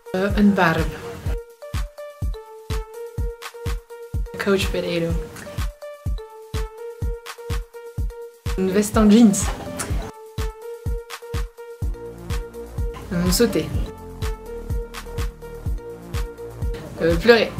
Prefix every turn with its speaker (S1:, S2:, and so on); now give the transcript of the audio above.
S1: Een barbe. Coach per Edo. Une veste en jeans. Sauter. Pleurer.